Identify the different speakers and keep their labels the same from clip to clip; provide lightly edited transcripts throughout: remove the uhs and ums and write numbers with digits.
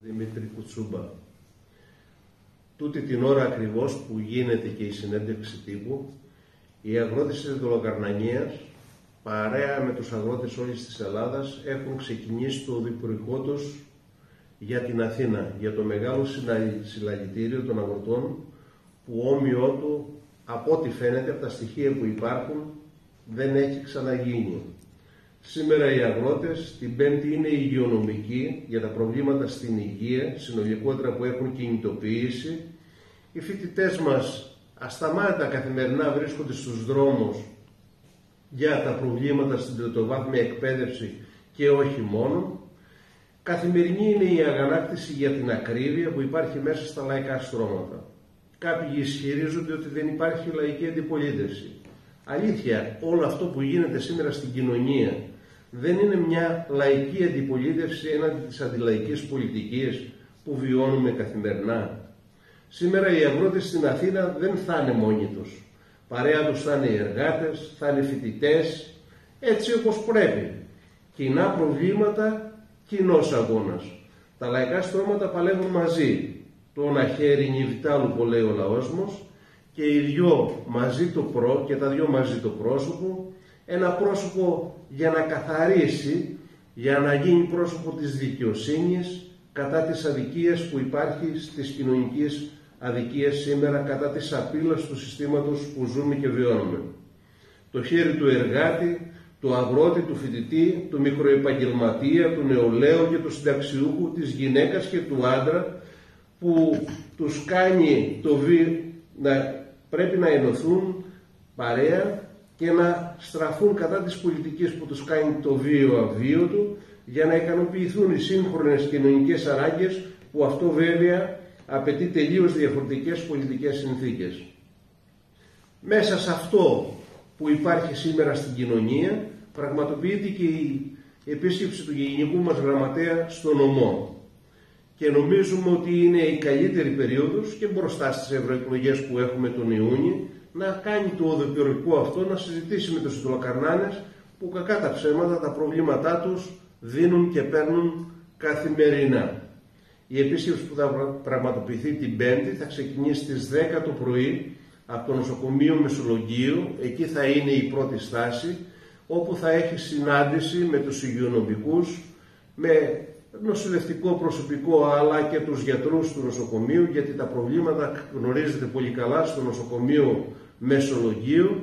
Speaker 1: Δημήτρη Κουτσούμπα. Τούτη την ώρα ακριβώς που γίνεται και η συνέντευξη τύπου, οι αγρότες της Δωλοκαρνανίας, παρέα με τους αγρότες όλης της Ελλάδας, έχουν ξεκινήσει το οδηπορικό τους για την Αθήνα, για το μεγάλο συλλαλητήριο των αγροτών, που όμοιό του, από ό,τι φαίνεται, από τα στοιχεία που υπάρχουν, δεν έχει ξαναγίνει. Σήμερα οι αγρότες, την Πέμπτη, είναι υγειονομικοί για τα προβλήματα στην υγεία, συνολικότερα, που έχουν κινητοποιήσει. Οι φοιτητές μας ασταμάτητα καθημερινά βρίσκονται στους δρόμους για τα προβλήματα στην τριτοβάθμια εκπαίδευση και όχι μόνο. Καθημερινή είναι η αγανάκτηση για την ακρίβεια που υπάρχει μέσα στα λαϊκά στρώματα. Κάποιοι ισχυρίζονται ότι δεν υπάρχει λαϊκή αντιπολίτευση. Αλήθεια, όλο αυτό που γίνεται σήμερα στην κοινωνία δεν είναι μια λαϊκή αντιπολίτευση έναντι της αντιλαϊκής πολιτικής που βιώνουμε καθημερινά? Σήμερα οι αγρότες στην Αθήνα δεν θα είναι μόνοι τους. Παρέα τους θα είναι οι εργάτες, θα είναι φοιτητές, έτσι όπως πρέπει. Κοινά προβλήματα, κοινός αγώνας. Τα λαϊκά στρώματα παλεύουν μαζί. Το ένα χέρι νιβιτάλου που λέει ο λαός μας, και οι δυο μαζί και τα δυο μαζί το πρόσωπο, ένα πρόσωπο για να καθαρίσει, για να γίνει πρόσωπο της δικαιοσύνης κατά της αδικίας που υπάρχει, στις κοινωνικές αδικίες σήμερα, κατά της απειλής του συστήματος που ζούμε και βιώνουμε. Το χέρι του εργάτη, του αγρότη, του φοιτητή, του μικροεπαγγελματία, του νεολαίου και του συνταξιούχου, της γυναίκας και του άντρα, που τους κάνει το να πρέπει να ενωθούν παρέα και να στραφούν κατά της πολιτικής που τους κάνει το βίο αβίωτο, για να ικανοποιηθούν οι σύγχρονες κοινωνικές ανάγκες, που αυτό βέβαια απαιτεί τελείως διαφορετικές πολιτικές συνθήκες. Μέσα σε αυτό που υπάρχει σήμερα στην κοινωνία πραγματοποιείται και η επίσκεψη του Γενικού μας Γραμματέα στο νομό. Και νομίζουμε ότι είναι η καλύτερη περίοδος, και μπροστά στις ευρωεκλογές που έχουμε τον Ιούνιο, να κάνει το οδηπορικό αυτό, να συζητήσει με τους Δωλοκαρνάνες, που κακά τα ψέματα, τα προβλήματά τους δίνουν και παίρνουν καθημερινά. Η επίσκεψη που θα πραγματοποιηθεί την Πέμπτη θα ξεκινήσει στις 10 το πρωί από το νοσοκομείο Μεσολογγίου. Εκεί θα είναι η πρώτη στάση, όπου θα έχει συνάντηση με τους υγειονομικούς, με νοσηλευτικό προσωπικό, αλλά και τους γιατρούς του νοσοκομείου, γιατί τα προβλήματα, γνωρίζετε πολύ καλά, στο νοσοκομείο Μεσολογγίου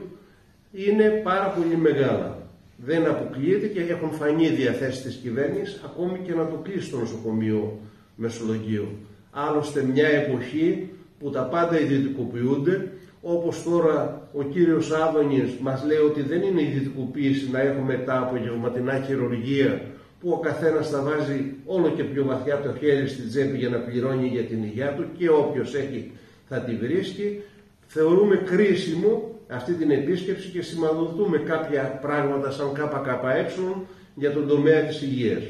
Speaker 1: είναι πάρα πολύ μεγάλα. Δεν αποκλείεται και έχουν φανεί διαθέσεις της κυβέρνησης ακόμη και να το κλείσει το νοσοκομείο Μεσολογγίου. Άλλωστε μια εποχή που τα πάντα ιδιωτικοποιούνται, όπως τώρα ο κύριος Άδωνης μας λέει ότι δεν είναι ιδιωτικοποίηση να έχουμε τα απογευματινά χειρουργεία, που ο καθένας θα βάζει όλο και πιο βαθιά το χέρι στη τσέπη για να πληρώνει για την υγεία του, και όποιος έχει θα τη βρίσκει. Θεωρούμε κρίσιμο αυτή την επίσκεψη και σηματοδοτούμε κάποια πράγματα σαν ΚΚΕ για τον τομέα της υγείας.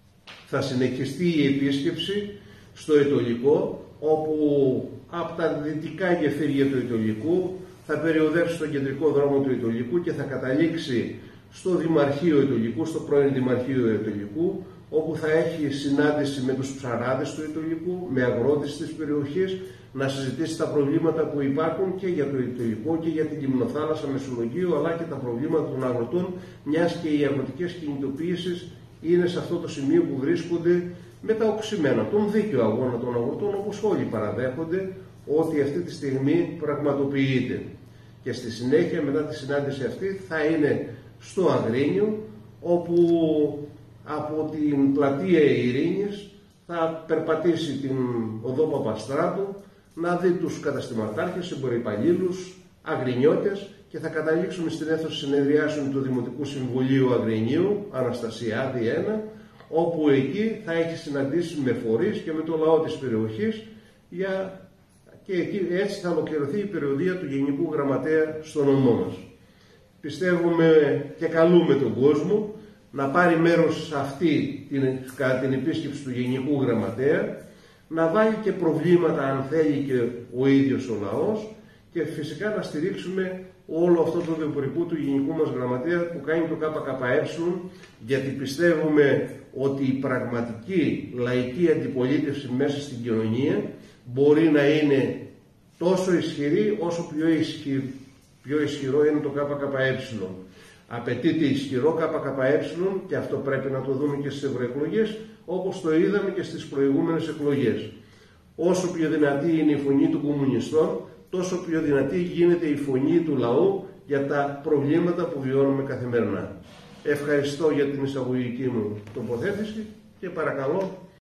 Speaker 1: Θα συνεχιστεί η επίσκεψη στο Αιτωλικό, όπου από τα δυτικά γεφύρια του Αιτωλικού θα περιοδεύσει στον κεντρικό δρόμο του Αιτωλικού και θα καταλήξει στο Δημαρχείο Αιτωλικού, στο πρώην Δημαρχείο Αιτωλικού, όπου θα έχει συνάντηση με τους ψαράδες του Αιτωλικού, με αγρότες της περιοχής, να συζητήσει τα προβλήματα που υπάρχουν και για το Αιτωλικό και για την Λιμνοθάλασσα Μεσολογγίου, αλλά και τα προβλήματα των αγροτών, μιας και οι αγροτικές κινητοποιήσεις είναι σε αυτό το σημείο που βρίσκονται, με τα οξυμένα, τον δίκαιο αγώνα των αγροτών, όπως όλοι παραδέχονται ότι αυτή τη στιγμή πραγματοποιείται. Και στη συνέχεια, μετά τη συνάντηση αυτή, θα είναι στο Αγρίνιο, όπου από την πλατεία Ειρήνης θα περπατήσει την οδό Παπαστράτου, να δει τους καταστηματάρχες, εμπορυπαλλήλους, αγρινιώτες, και θα καταλήξουμε στην αίθουσα συνεδριάσεων του Δημοτικού Συμβουλίου Αγρινίου, Αναστασιάδη 1, όπου εκεί θα έχει συναντήσει με φορείς και με το λαό της περιοχής, και εκεί έτσι θα ολοκληρωθεί η περιοδία του Γενικού Γραμματέα στο νομό μας. Πιστεύουμε και καλούμε τον κόσμο να πάρει μέρος σε αυτή κατά την επίσκεψη του Γενικού Γραμματέα, να βάλει και προβλήματα αν θέλει και ο ίδιος ο λαός, και φυσικά να στηρίξουμε όλο αυτό το οδηπορικό του Γενικού μας Γραμματέα που κάνει το ΚΚΕ, γιατί πιστεύουμε ότι η πραγματική λαϊκή αντιπολίτευση μέσα στην κοινωνία μπορεί να είναι τόσο ισχυρή όσο πιο ισχυρό είναι το ΚΚΕ. Απαιτείται ισχυρό ΚΚΕ και αυτό πρέπει να το δούμε και στις ευρωεκλογές, όπως το είδαμε και στις προηγούμενες εκλογές. Όσο πιο δυνατή είναι η φωνή των κομμουνιστών, τόσο πιο δυνατή γίνεται η φωνή του λαού για τα προβλήματα που βιώνουμε καθημερινά. Ευχαριστώ για την εισαγωγική μου τοποθέτηση και παρακαλώ